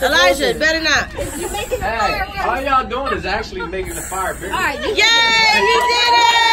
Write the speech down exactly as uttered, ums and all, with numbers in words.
Elijah, better not. Hey, all y'all doing is actually making the fire bigger. Yay, you did it!